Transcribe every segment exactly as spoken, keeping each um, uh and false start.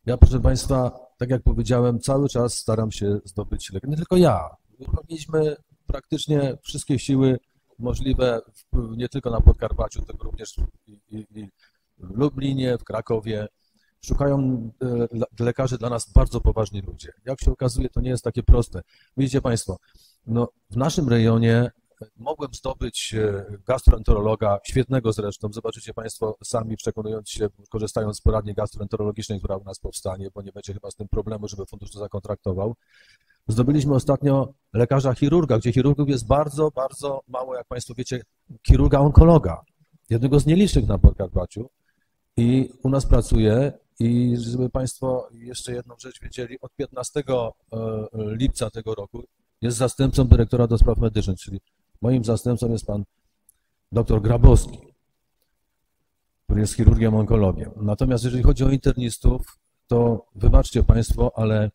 Ja, proszę Państwa, tak jak powiedziałem, cały czas staram się zdobyć lekarzy. Nie tylko ja. Mieliśmy praktycznie wszystkie siły możliwe, w, nie tylko na Podkarpaciu, tylko również i, i, i w Lublinie, w Krakowie. Szukają e, lekarzy dla nas bardzo poważni ludzie. Jak się okazuje, to nie jest takie proste. Widzicie Państwo, no, w naszym rejonie mogłem zdobyć gastroenterologa, świetnego zresztą, zobaczycie Państwo sami, przekonując się, korzystając z poradni gastroenterologicznej, która u nas powstanie, bo nie będzie chyba z tym problemu, żeby fundusz to zakontraktował. Zdobyliśmy ostatnio lekarza chirurga, gdzie chirurgów jest bardzo, bardzo mało, jak Państwo wiecie, chirurga onkologa, jednego z nielicznych na Podkarpaciu i u nas pracuje i żeby Państwo jeszcze jedną rzecz wiedzieli, od piętnastego lipca tego roku jest zastępcą dyrektora do spraw medycznych, czyli moim zastępcą jest pan dr Grabowski, który jest chirurgiem onkologiem. Natomiast jeżeli chodzi o internistów, to wybaczcie Państwo, ale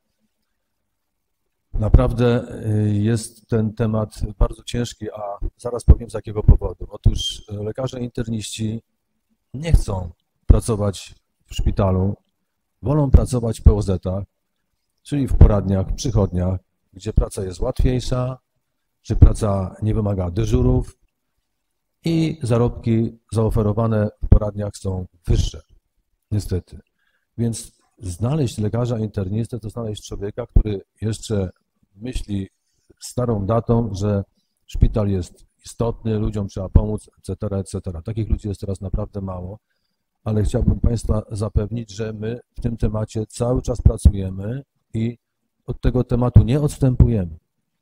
naprawdę jest ten temat bardzo ciężki, a zaraz powiem z jakiego powodu. Otóż lekarze interniści nie chcą pracować w szpitalu, wolą pracować w P O Z-ach, czyli w poradniach, przychodniach, gdzie praca jest łatwiejsza, czy praca nie wymaga dyżurów i zarobki zaoferowane w poradniach są wyższe, niestety. Więc znaleźć lekarza internistę to znaleźć człowieka, który jeszcze myśli starą datą, że szpital jest istotny, ludziom trzeba pomóc, et cetera, et cetera. Takich ludzi jest teraz naprawdę mało, ale chciałbym Państwa zapewnić, że my w tym temacie cały czas pracujemy i od tego tematu nie odstępujemy.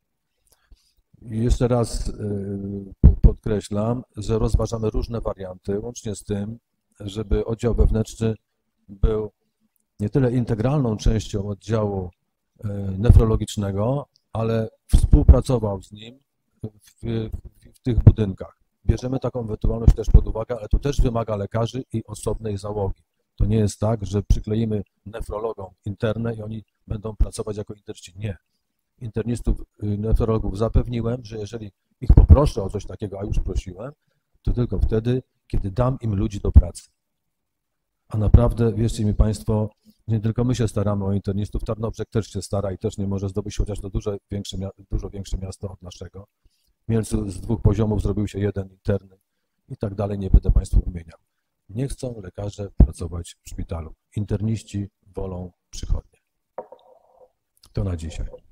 I jeszcze raz podkreślam, że rozważamy różne warianty, łącznie z tym, żeby oddział wewnętrzny był nie tyle integralną częścią oddziału nefrologicznego, ale współpracował z nim w, w, w tych budynkach. Bierzemy taką ewentualność też pod uwagę, ale to też wymaga lekarzy i osobnej załogi. To nie jest tak, że przykleimy nefrologom internę i oni będą pracować jako interniści. Nie. Internistów, nefrologów zapewniłem, że jeżeli ich poproszę o coś takiego, a już prosiłem, to tylko wtedy, kiedy dam im ludzi do pracy. A naprawdę, wierzcie mi Państwo, nie tylko my się staramy o internistów, Tarnobrzeg też się stara i też nie może zdobyć, chociaż to dużo większe, dużo większe miasto od naszego. W Mielcu z dwóch poziomów zrobił się jeden interny i tak dalej, nie będę Państwu wymieniał. Nie chcą lekarze pracować w szpitalu. Interniści wolą przychodnie. To na dzisiaj.